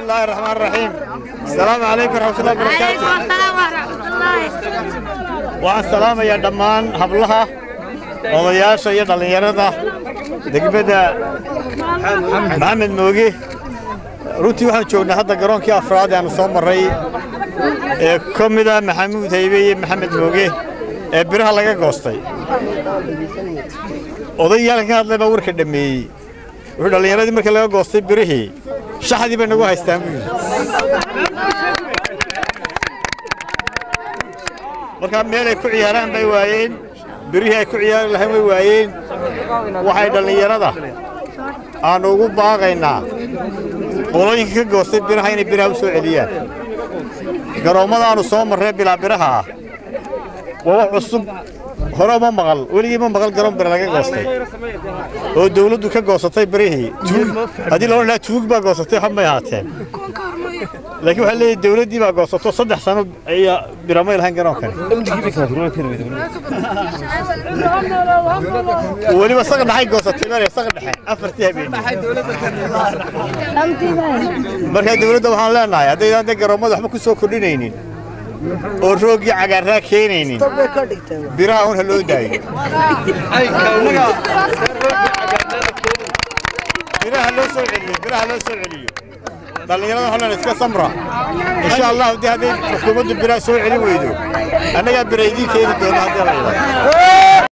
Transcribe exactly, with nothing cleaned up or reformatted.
الله الرحمن الرحيم. السلام عليكم ورحمة الله وبركاته. وعليكم السلام ورحمة الله. والسلام يا دمان حبلها odayaasha iyo dhalinyarada degmada Maxamed Mooge runtii waxaan joognaa hadda garoonkii afraad ee aan soo maray ee kamida Maxamuud Haybe iyo Maxamed Mooge ee biraha laga goostay odayaalka hadlay baa warka dhameeyay wuxuu dhalinyaradii markii laga goostay birihii shaxdii bay nagu haystaan marka meel ay ku ciyaaraan bay waayeen birihii ay ku ciyaari lahayn way waayeen waxay dhalinyarada aan ugu baaqaynaa qolooyinka ka goostay biraha inay biraha u soo celiyaan garoomada aanu soo marray bilaa biraha ah waa wax cusub hore ma maqal weligii ma maqal garoon bir laga goostay oo dawladdu ka goostay birihii hadii loo ilaa tuug baa goostay xamay haateen laakiin waxa leeyahay dawladdii baa goosato saddex sano ay biramay lahayn garoonkan waliba saga dhaxay goostay meel saga dhaxay afartii habeen marka dawladda waxaan leenahay haddii aan garoomada waxba ku soo kordhinaynin oo roogii cagaaraa keenaynin biraha un haloo daayo biraha loo soo celiyo biraha loo soo celiyo dhalinyarada holan iska samra insha Allah hadii hadii xukuumaddu biraha soo celin weydo annaga biraydi keeni doona hadii la